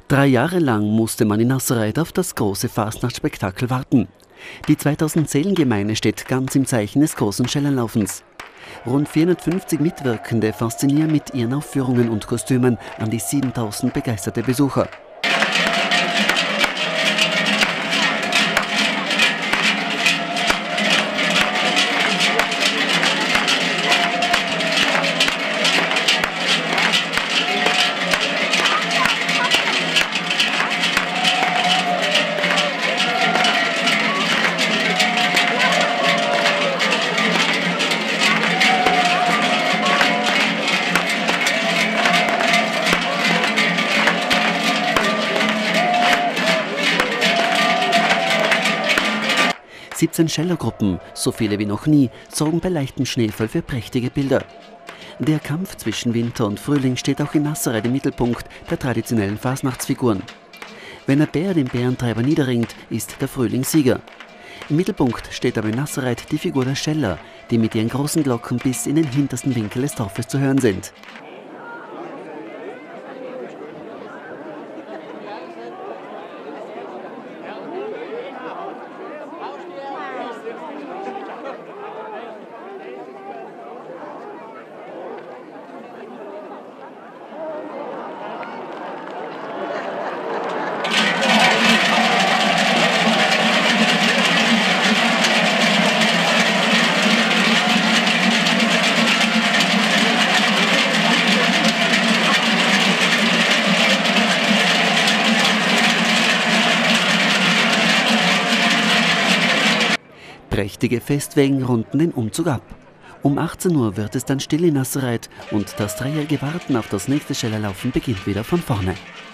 3 Jahre lang musste man in Nasserreit auf das große Fastnachtsspektakel warten. Die 2000-Seelen-Gemeinde steht ganz im Zeichen des großen Schellerlaufens. Rund 450 Mitwirkende faszinieren mit ihren Aufführungen und Kostümen an die 7000 begeisterte Besucher. ...17 Schellergruppen, so viele wie noch nie, sorgen bei leichtem Schneefall für prächtige Bilder. Der Kampf zwischen Winter und Frühling steht auch in Nasserreit im Mittelpunkt der traditionellen Fasnachtsfiguren. Wenn ein Bär den Bärentreiber niederringt, ist der Frühling Sieger. Im Mittelpunkt steht aber in Nasserreit die Figur der Scheller, die mit ihren großen Glocken bis in den hintersten Winkel des Dorfes zu hören sind. Prächtige Festwägen runden den Umzug ab. Um 18 Uhr wird es dann still in Nasserreit und das dreijährige Warten auf das nächste Schellerlaufen beginnt wieder von vorne.